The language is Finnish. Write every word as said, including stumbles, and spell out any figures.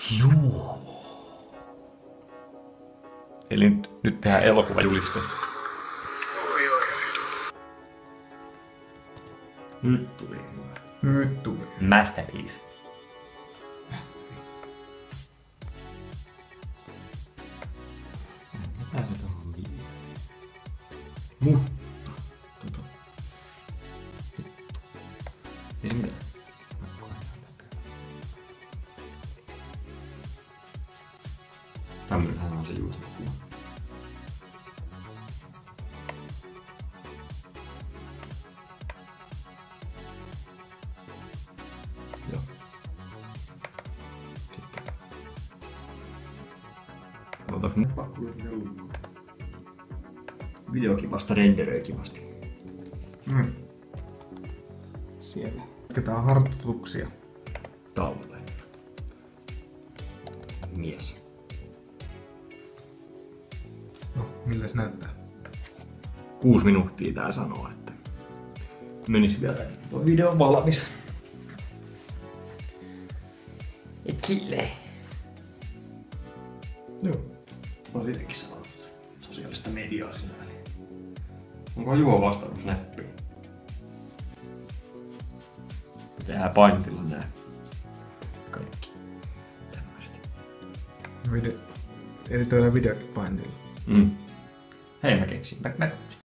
Joo. Eli nyt, nyt tehdään elokuvajuliste. Oi, oi, oi. Nyt tuli hyvä. Nyt tuli. Masterpiece. Mitä se tohon vie? Mutta, tota... Vittu. Ei mitään. Tämmönenhän on se YouTube-kuva. Joo. Sitten. Otas nyt pakko lyödä lukkoon. Videokin vasta renderöi kivasti. Mm. Siellä. Jatketaan harjoituksia. Talleen. Mies. No, miltä se näyttää? Kuusi minuuttia tää sanoo, että menis vielä tuo video valmis. Et silleen. Joo. On sillekin sanonut sosiaalista mediaa sillä väliin. Onko Juho vastannut snappiin? Tehdään painotilla nää kaikki tämmöiset. Video... Editoidaan videokin painilla. Mm. Hei, mä keksin. Mä, mä